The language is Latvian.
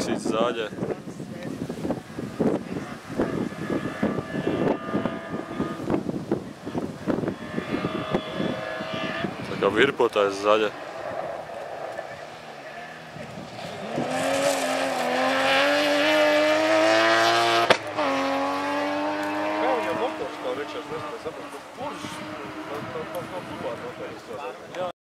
taisīts zāģē. Tā kā virpotājs zaļa. Kā viņam motors tā riekšās, es nesaprotu, kurš no klubā noteikti strādāt?